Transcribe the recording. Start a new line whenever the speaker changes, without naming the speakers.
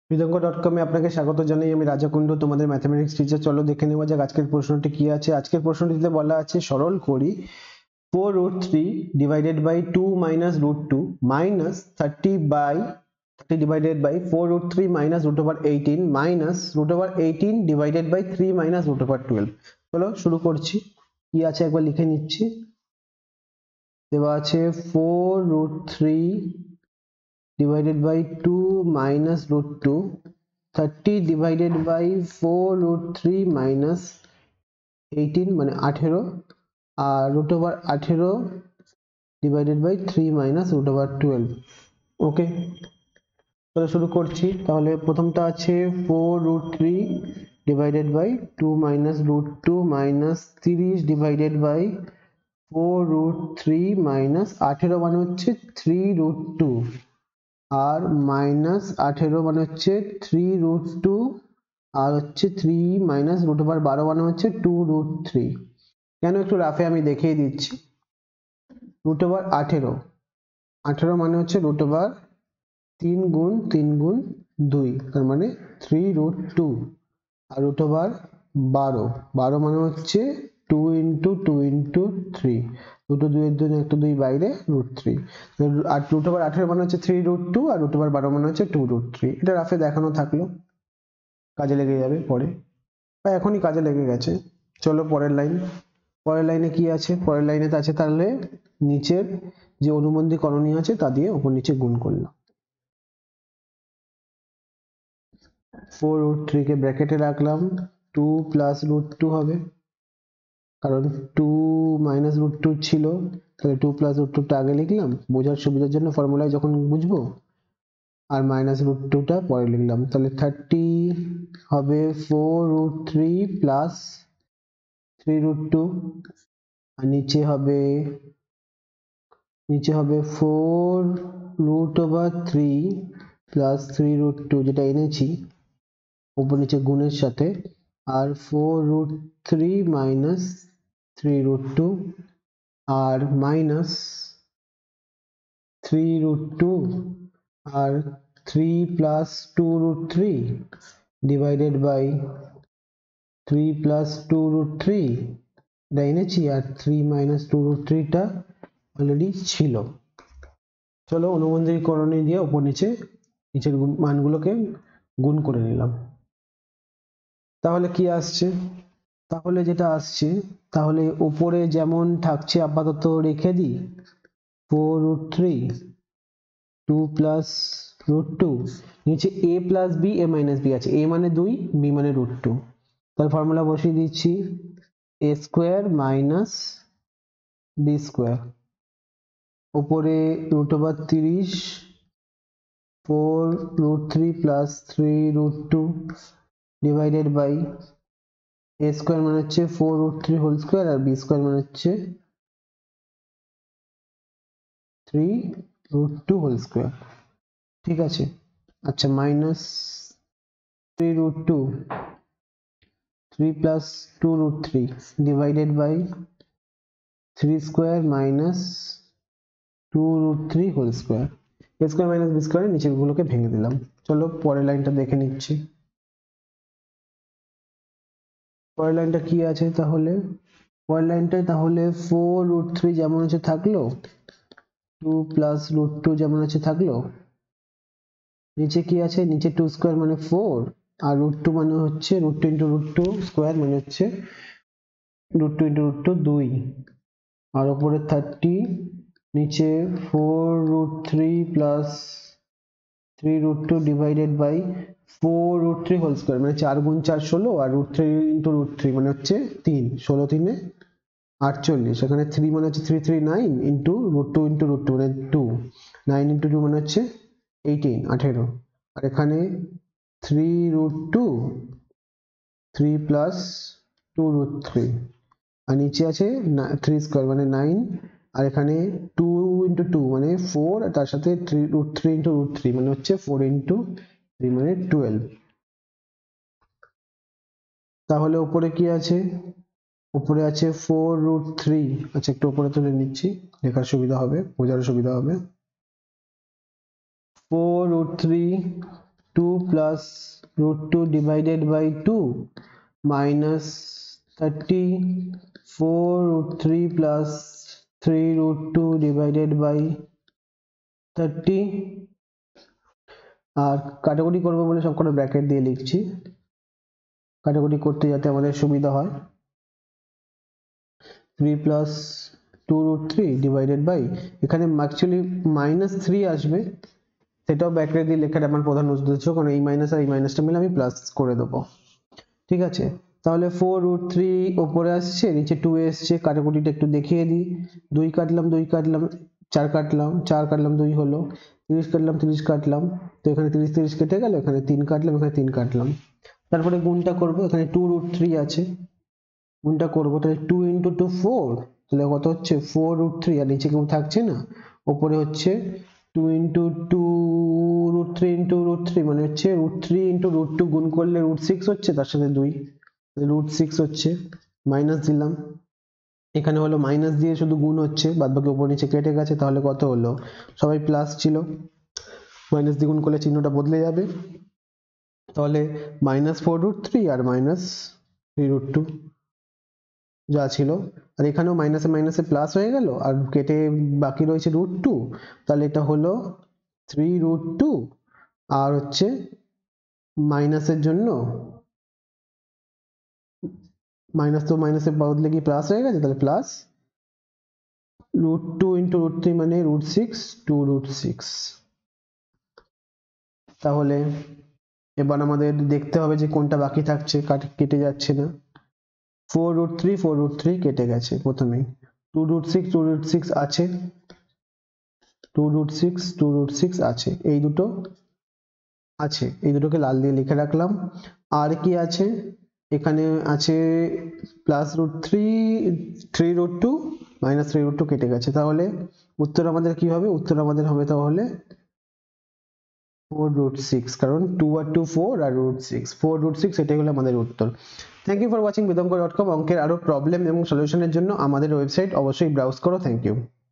মৃদঙ্গ.com এ আপনাকে স্বাগত জানাই। আমি রাজা কুন্ডু, তোমাদের ম্যাথমেটিক্স টিচার। চলো দেখে নেওয়া যাক আজকের প্রশ্নটি কি আছে। আজকের প্রশ্নটিতে বলা আছে সরল করি 4√3 divided by 2 minus √2 minus 30 divided by 4√3 minus √18 minus √18 divided by 3 minus √12। চলো শুরু করছি। কি আছে একবার লিখে নিচ্ছি। দেওয়া আছে 4√3 divided by 2 minus √2, 30 divided by 4√3 minus 18 মানে 18 আর √18 divided by 3 minus √12। ওকে, তাহলে শুরু করছি। তাহলে প্রথমটা আছে 4√3 divided by 2 minus √2 minus 30 divided by 4√3 minus 18 মানে হচ্ছে 3√2 আর মাইনাস 18 মানে হচ্ছে 3√2 আর হচ্ছে 3 মাইনাস √12 মানে হচ্ছে 2√3। কেন একটু রাফে আমি দেখিয়ে দিচ্ছি। √18 মানে হচ্ছে √3 গুণ 3 গুণ 2 তার মানে 3√2 আর √12 মানে হচ্ছে 2 into 2 into 3, দুটো দুইয়ের জন্য একটা দুই বাইরে √3 আর √18 মানে হচ্ছে 3√2 আর √12 মানে হচ্ছে 2√3। এটা রাফে দেখানো থাকলো, কাজে লেগে যাবে পরে বা এখনই কাজে লেগে গেছে। চলো পরের লাইনে কি আছে। পরের লাইনে আছে তাহলে নিচের যে অনুবন্ধী করণীয় আছে তা দিয়ে উপর নিচে গুণ করলাম। 4√3 কে ব্র্যাকেটে রাখলাম, 2 plus √2 হবে কারণ 2 minus √2 ছিল, তাহলে 2 plus √2 টা আগে লিখলাম বোঝার সুবিধার জন্য, ফর্মুলায় যখন বুঝবো, আর মাইনাস √2 টা পরে লিখলাম। তাহলে 30 হবে 4√3 plus 3√2 আর নিচে হবে 4√3 plus 3√2 যেটা এনেছি উপর নিচে গুণের সাথে, আর 4√3 minus 3√2 আর মাইনাস 3√2 আর 3 plus 2√3 divided by 3 plus 2√3 এটা এনেছি, আর 3 minus 2√3 টা অলরেডি ছিল। চলো অনুবন্ধী করণী দিয়ে উপর নিচের মানগুলোকে গুণ করে নিলাম। তাহলে কি আসছে, তাহলে যেটা আসছে তাহলে উপরে যেমন থাকছে আপাতত রেখে দিই 4√3 2 plus √2, নিচে a plus b a minus b আছে, a মানে 2 b মানে √2, তার ফর্মুলা বসিয়ে দিচ্ছি a square minus b square উপরে √30 4√3 plus 3√2 divided by a square মানে হচ্ছে 4√3 whole square আর b square মানে হচ্ছে 3√2 whole square। ঠিক আছে, আচ্ছা minus 3√2 3 plus 2√3 divided by 3 square minus 2√3 whole square, a square minus b square নিচের গুলোকে ভেঙে দিলাম। চলো পরের লাইনটা দেখে নিচ্ছি। পরের লাইনটা কি আছে তাহলে, পরের লাইনটায় তাহলে 4√3 যেমন আছে থাকলো, 2 plus √2 যেমন আছে থাকলো, নিচে কি আছে, নিচে 2 square মানে 4 আর √2 মানে হচ্ছে √2 into √2 square মানে হচ্ছে √2 into √2 2 আর উপরে 30, নিচে 4√3 plus 3√2 divided by 4√3 whole square মানে 4 গুণ 4 16 আর √3 into √3 মানে হচ্ছে 3, 16 3 48, এখানে 3 মানে হচ্ছে 3 3 9 into √2 into √2 মানে 2, 9 into 2 মানে হচ্ছে 18 আর এখানে 3√2 3 plus 2√3 আর নিচে আছে 3 স্কয়ার মানে 9 আর এখানে 2 into 2 মানে 4 আর তার সাথে 3√3 into √3 মানে হচ্ছে 4 into 3 মানে 12। তাহলে উপরে কি আছে, উপরে আছে 4√3, আচ্ছা একটু উপরে তুলে নিচ্ছি লেখার সুবিধা হবে, বোঝার সুবিধা হবে। 4√3 2 plus root 2 divided by 2 minus 34 root 3 plus 3 root 2 divided by 30 আর কাটাকুটি করব বলে সবকটা ব্র্যাকেট দিয়ে লিখছি কাটাকুটি করতে যাতে আমাদের সুবিধা হয় 3 plus 2 root 3 divided by এখানে অ্যাকচুয়ালি -3 আসবে সেটাও ব্র্যাকেট দিয়ে লেখার আমার প্রধান উদ্দেশ্য কারণ এই মাইনাস আর এই মাইনাসটা মিলে আমি প্লাস করে দেব ঠিক আছে তাহলে 4 root 3 উপরে আসছে নিচে 2 এসছে কাটাকুটিটা একটু দেখিয়ে দিই 2 কাটলাম 4 কাটলাম 4 কাটলাম 2 হলো 30 কাটলাম 30 কাটলাম তো এখানে 30 30 কেটে গেল এখানে 3 কাটলাম এখানে 3 কাটলাম তারপরে গুণটা করব এখানে 2 root 3 আছে গুণটা করব তাহলে 2 into 2 4 তাহলে কত হচ্ছে 4 root 3 আর নিচে কেউ থাকছে না উপরে হচ্ছে 2 into 2 root 3 into root 3 মানে হচ্ছে root 3 into root 2 গুণ করলে root 6 হচ্ছে তার সাথে 2 root 6 হচ্ছে মাইনাস দিলাম এখানে হলো মাইনাস দিয়ে শুধু গুণ হচ্ছে বাদবাকি উপর নিচে কেটে গেছে তাহলে কত হলো সবাই প্লাস ছিল মাইনাস দিয়ে গুণ করলে চিহ্নটা বদলে যাবে তাহলে -4 root 3 আর -3 root 2 যা ছিল আর এখানেও মাইনাসে মাইনাসে প্লাস হয়ে গেল আর কেটে বাকি রয়েছে √2 তাহলে এটা হলো 3 √2 আর হচ্ছে মাইনাসের জন্য মাইনাস তো মাইনাসে বদলে কি প্লাস হয়ে গেছে তাহলে প্লাস √2 into √3 মানে √6 2 √6 তাহলে এবার আমাদের দেখতে হবে যে কোনটা বাকি থাকছে কেটে যাচ্ছে না 4 root 3 কেটে গেছে প্রথমেই 2 root 6 আছে 2 root 6 আছে এই দুটো আছে এই দুটোকে লাল দিয়ে লিখে রাখলাম আর কি আছে এখানে আছে প্লাস √3 root 2 minus 3 root 2 কেটে গেছে তাহলে উত্তর আমাদের কি হবে উত্তর আমাদের হবে তাহলে 4 root 6 কারণ 2 আর 2 4 আর √6 4 root 6 এটাই হলো আমাদের উত্তর thank you for watching bidomko.com অঙ্কের আরো প্রবলেম এবং সলিউশনের জন্য আমাদের ওয়েবসাইট অবশ্যই ব্রাউজ করো থ্যাংক ইউ